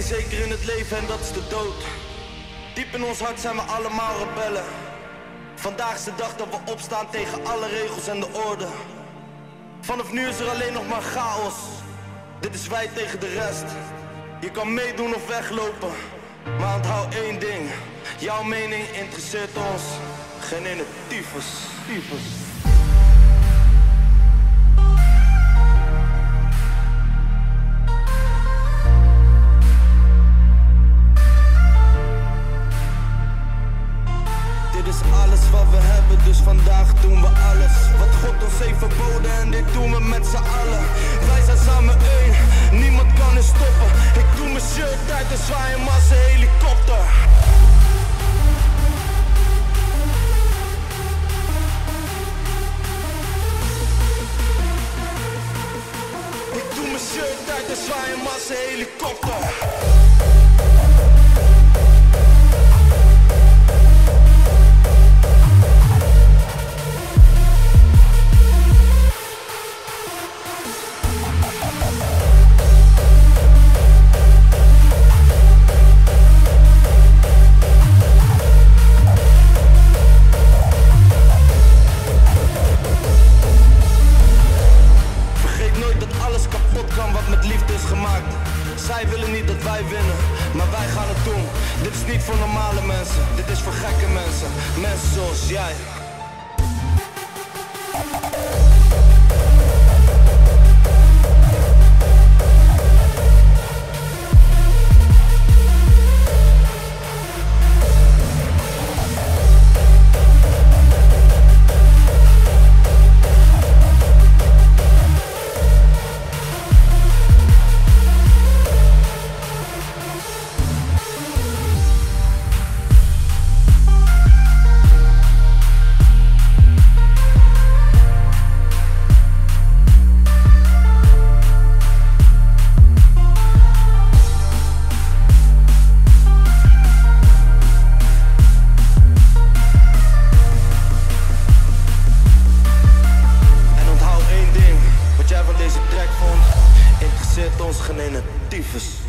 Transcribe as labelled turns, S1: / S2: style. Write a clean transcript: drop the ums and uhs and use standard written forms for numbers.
S1: ding zeker in het leven en dat is de dood. Diep in ons hart zijn we allemaal rebellen. Vandaag is de dag dat we opstaan tegen alle regels en de orde. Vanaf nu is er alleen nog maar chaos. Dit is wij tegen de rest. Je kan meedoen of weglopen, maar onthoud één ding. Jouw mening interesseert ons geen ene tyfus. Dit is alles wat we hebben, dus vandaag doen we alles wat God ons heeft verboden en dit doen we met z'n allen. Wij zijn samen één, niemand kan ons stoppen. Ik doe mijn shirt uit en zwaai hem als een helikopter. Ik doe mijn shirt uit en zwaai hem als een helikopter. Zij willen niet dat wij winnen, maar wij gaan het doen. Dit is niet voor normale mensen, dit is voor gekke mensen. Mensen zoals jij. Interesseert ons geen ene tyfus.